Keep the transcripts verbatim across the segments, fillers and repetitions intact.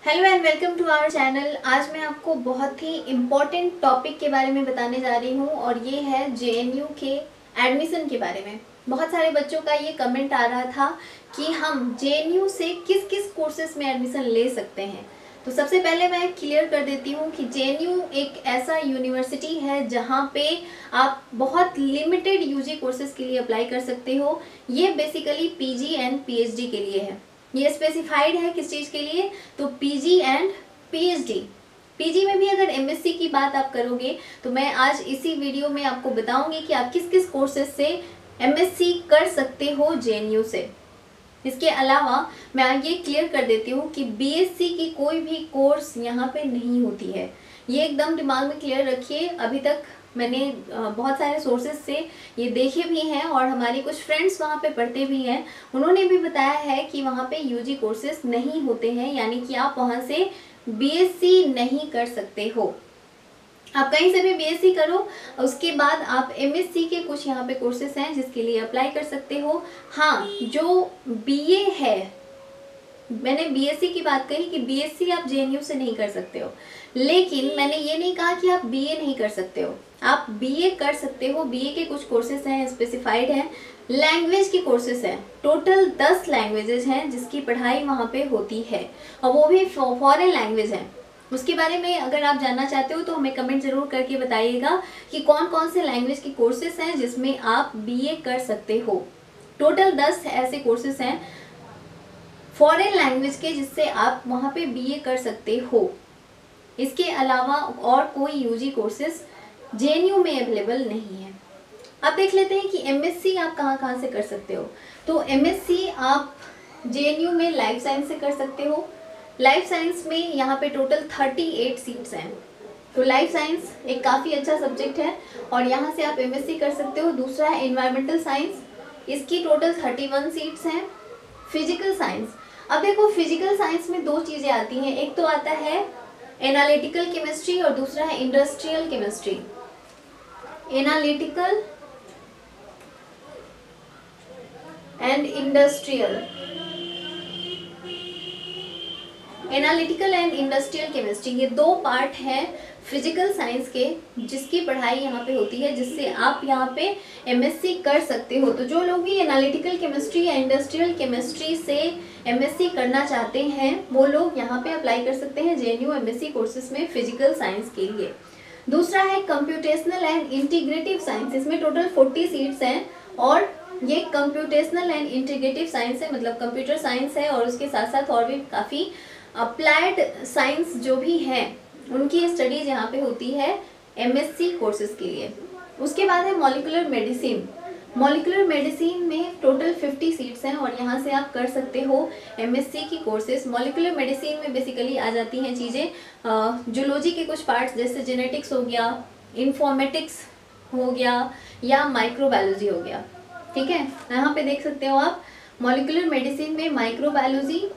Hello and welcome to our channel. आज मैं आपको बहुत ही इम्पॉर्टेंट टॉपिक के बारे में बताने जा रही हूँ और ये है जेएनयू के एडमिशन के बारे में। बहुत सारे बच्चों का ये कमेंट आ रहा था कि हम जेएनयू से किस किस कोर्सेज में एडमिशन ले सकते हैं। तो सबसे पहले मैं क्लियर कर देती हूँ कि जेएनयू एक ऐसा यूनिवर्सिटी है जहाँ पे आप बहुत लिमिटेड यूजी कोर्सेज के लिए अप्लाई कर सकते हो। ये बेसिकली पीजी एंड पीएचडी के लिए है। ये स्पेसिफाइड है किस चीज़ के लिए, तो पीजी एंड पीएचडी। पीजी में भी अगर एमएससी की बात आप करोगे तो मैं आज इसी वीडियो में आपको बताऊंगी कि आप किस किस कोर्सेज से एमएससी कर सकते हो जेएनयू से। इसके अलावा मैं ये क्लियर कर देती हूँ कि बीएससी की कोई भी कोर्स यहाँ पे नहीं होती है। ये एकदम दिमाग में क्लियर रखिए। अभी तक मैंने बहुत सारे सोर्सेज से ये देखे भी हैं और हमारी कुछ फ्रेंड्स वहाँ पे पढ़ते भी हैं, उन्होंने भी बताया है कि वहाँ पे यूजी कोर्सेज नहीं होते हैं, यानी कि आप वहाँ से बीएससी नहीं कर सकते हो। आप कहीं से भी बीएससी करो, उसके बाद आप एमएससी के कुछ यहाँ पे कोर्सेज हैं जिसके लिए अप्लाई कर सकते हो। हाँ, जो बीए है, मैंने बीएससी की बात कही कि बीएससी आप जेएनयू से नहीं कर सकते हो, लेकिन मैंने ये नहीं कहा कि आप बीए नहीं कर सकते हो। आप बीए कर सकते हो। बीए के कुछ कोर्सेज हैं, स्पेसिफाइड हैं। लैंग्वेज के कोर्सेज हैं, टोटल दस लैंग्वेजेस हैं जिसकी पढ़ाई वहाँ पे होती है और वो भी फॉरेन लैंग्वेज हैं। उसके बारे में अगर आप जानना चाहते हो तो हमें कमेंट ज़रूर करके बताइएगा कि कौन कौन से लैंग्वेज के कोर्सेज हैं जिसमें आप बीए कर सकते हो। टोटल दस ऐसे कोर्सेज हैं फॉरेन लैंग्वेज के जिससे आप वहाँ पे बीए कर सकते हो। इसके अलावा और कोई यूजी कोर्सेज जेएनयू में अवेलेबल नहीं है। अब देख लेते हैं कि एमएससी आप कहाँ कहाँ से कर सकते हो। तो एमएससी आप जेएनयू में लाइफ साइंस से कर सकते हो। लाइफ साइंस में यहाँ पे टोटल अड़तीस सीट्स हैं। तो लाइफ साइंस एक काफ़ी अच्छा सब्जेक्ट है और यहाँ से आप एमएससी कर सकते हो। दूसरा है एनवायरमेंटल साइंस, इसकी टोटल इकतीस सीट्स हैं। फिजिकल साइंस, अब देखो फिजिकल साइंस में दो चीज़ें आती हैं, एक तो आता है एनालिटिकल केमिस्ट्री और दूसरा है industrial chemistry. Analytical and industrial, analytical and industrial chemistry, ये दो पार्ट हैं फिजिकल साइंस के जिसकी पढ़ाई यहाँ पे होती है, जिससे आप यहाँ पे एमएससी कर सकते हो। तो जो लोग भी एनालिटिकल केमिस्ट्री या इंडस्ट्रियल केमिस्ट्री से एमएससी करना चाहते हैं वो लोग यहाँ पे अप्लाई कर सकते हैं जेएनयू एमएससी कोर्सेज में फिजिकल साइंस के लिए। दूसरा है कंप्यूटेशनल एंड इंटीग्रेटिव साइंस, इसमें टोटल चालीस सीट्स हैं और ये कंप्यूटेशनल एंड इंटीग्रेटिव साइंस है, मतलब कंप्यूटर साइंस है और उसके साथ साथ और भी काफ़ी अप्लाइड साइंस जो भी हैं उनकी स्टडीज यहाँ पे होती है एमएससी कोर्सेज के लिए। उसके बाद है मॉलिक्यूलर मेडिसिन। मॉलिक्यूलर मेडिसिन में टोटल पचास सीट्स हैं और यहाँ से आप कर सकते हो एमएससी की कोर्सेज। मॉलिक्यूलर मेडिसिन में बेसिकली आ जाती हैं चीज़ें जूलॉजी के कुछ पार्ट्स जैसे जेनेटिक्स हो गया, इन्फॉर्मेटिक्स हो गया या माइक्रोबायोलॉजी हो गया। ठीक है, यहाँ पे देख सकते हो आप मॉलिक्यूलर मेडिसिन में माइक्रोबायोलॉजी,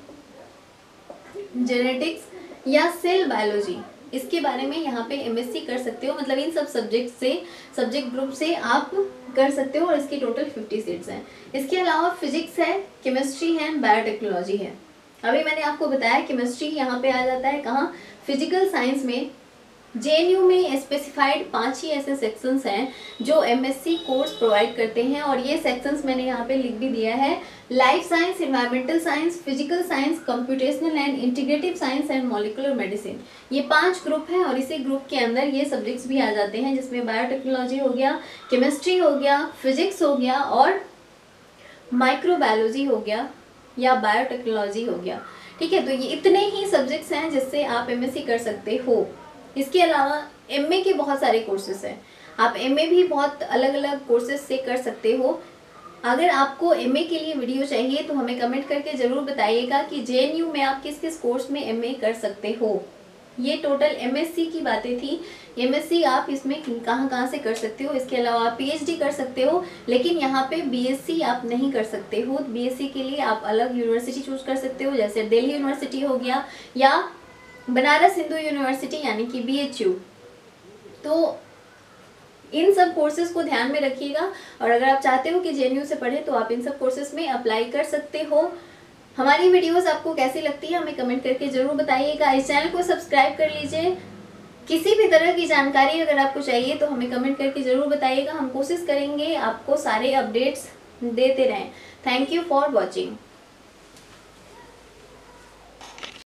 जेनेटिक्स या सेल बायोलॉजी, इसके बारे में यहाँ पे एमएससी कर सकते हो। मतलब इन सब सब्जेक्ट से सब्जेक्ट ग्रुप से आप कर सकते हो और इसकी टोटल पचास सीट्स हैं। इसके अलावा फिजिक्स है, केमिस्ट्री है, बायोटेक्नोलॉजी है। अभी मैंने आपको बताया केमिस्ट्री यहाँ पे आ जाता है कहाँ, फिजिकल साइंस में। जेएनयू में स्पेसिफाइड पांच ही ऐसे सेक्शंस हैं जो एमएससी कोर्स प्रोवाइड करते हैं और ये सेक्शंस मैंने यहाँ पे लिख भी दिया है। Life science, environmental science, physical science, computational and integrative science and molecular medicine, ये पांच ग्रुप हैं और इसी ग्रुप के अंदर ये सब्जेक्ट्स भी आ जाते हैं जिसमें बायोटेक्नोलॉजी हो गया, केमिस्ट्री हो गया, फिजिक्स हो गया और माइक्रोबायोलॉजी हो गया या बायोटेक्नोलॉजी हो गया। ठीक है, तो ये इतने ही सब्जेक्ट्स हैं जिससे आप एमएससी कर सकते हो। इसके अलावा एमए के बहुत सारे कोर्सेज हैं। आप एमए भी बहुत अलग अलग कोर्सेज से कर सकते हो। अगर आपको एमए के लिए वीडियो चाहिए तो हमें कमेंट करके ज़रूर बताइएगा कि जेएनयू में आप किस किस कोर्स में एमए कर सकते हो। ये टोटल एमएससी की बातें थी। एमएससी आप इसमें कहाँ कहाँ से कर सकते हो। इसके अलावा आप पीएचडी कर सकते हो, लेकिन यहाँ पे बीएससी आप नहीं कर सकते हो। बीएससी के लिए आप अलग यूनिवर्सिटी चूज कर सकते हो, जैसे दिल्ली यूनिवर्सिटी हो गया या बनारस हिंदू यूनिवर्सिटी यानी कि बीएचयू। तो इन सब कोर्सेज को ध्यान में रखिएगा और अगर आप चाहते हो कि जेएनयू से पढ़े तो आप इन सब कोर्सेज में अप्लाई कर सकते हो। हमारी वीडियोस आपको कैसी लगती है हमें कमेंट करके ज़रूर बताइएगा। इस चैनल को सब्सक्राइब कर लीजिए। किसी भी तरह की जानकारी अगर आपको चाहिए तो हमें कमेंट करके ज़रूर बताइएगा। हम कोशिश करेंगे आपको सारे अपडेट्स देते रहें। Thank you for watching.